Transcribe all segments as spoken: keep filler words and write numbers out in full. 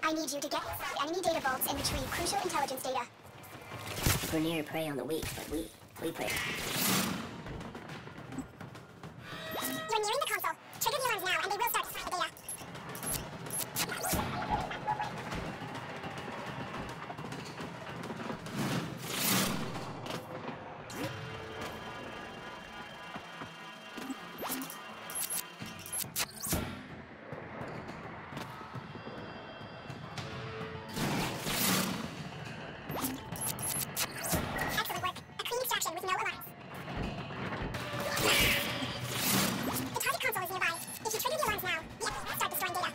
I need you to get enemy data vaults and retrieve crucial intelligence data. Vernier prey on the weak, but we, we prey. You're nearing the console. Trigger the alarms now, and they will start to find the data. Excellent work. A clean extraction with no alarms. The target console is nearby. If you trigger the alarms now, the enemy will start destroying data.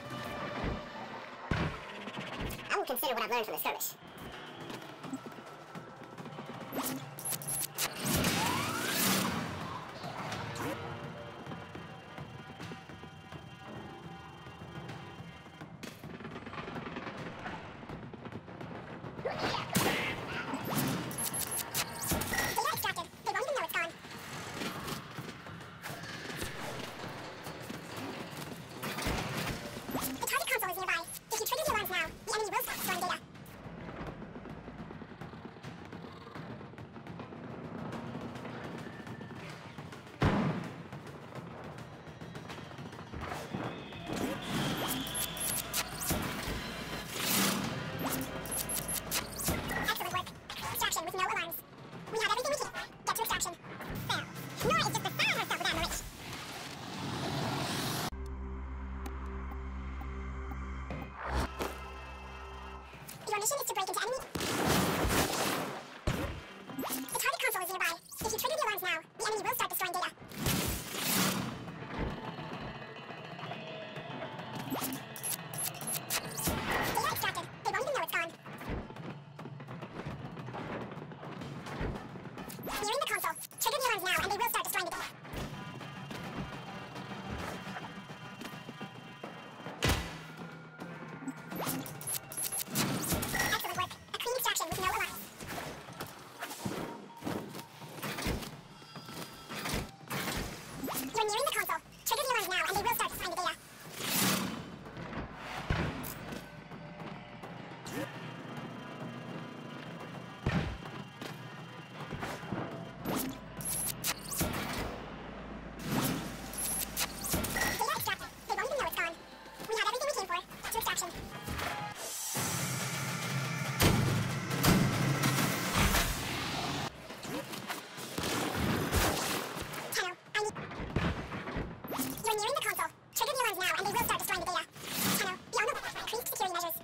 I will consider what I've learned from the skirmish. Data extracted. They won't even know it's gone. The target console is nearby. If you trigger the alarms now, the enemy will start destroying data. Excellent work. Extraction with no alarms. We have everything we need. Get to extraction. Fail. Nor is just the sun herself with admiration. Your mission is to break into enemy... The target console is nearby. If you trigger the alarms now, the enemy will start destroying data. Data extracted. They won't even know it's gone. Nearing the console. Trigger the alarms now, and they will start destroying the data. Excellent work. A clean extraction with no alarms. You're nearing the console. Trigger the alarms now, and they will start destroying the data. Data extracted. They won't even know it's gone. We have everything we came for. To extraction. Tenno, I need... You're nearing the console. Trigger the alarms now, and they will start destroying the data. Tenno, be on the lookout for increased security measures.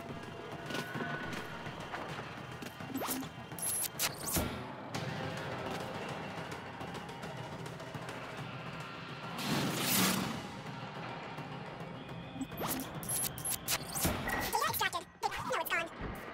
Data extracted. They won't know it's gone.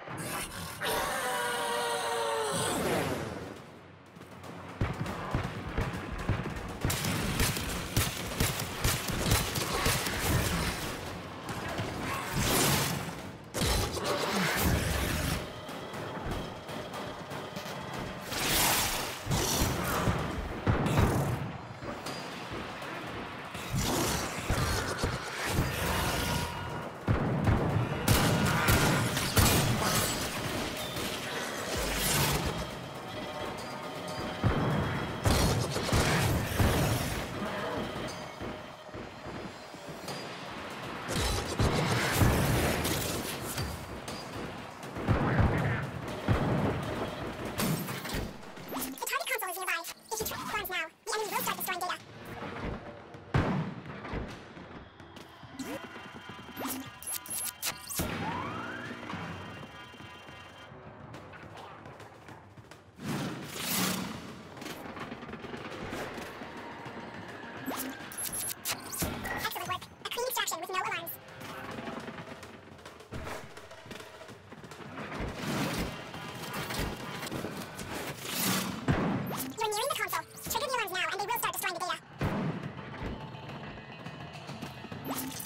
The target console is nearby. If you trigger the alarms now, the enemy will start destroying data. Excellent work. A clean extraction with no alarms. You're nearing the console. Trigger the alarms now, and they will start destroying the data.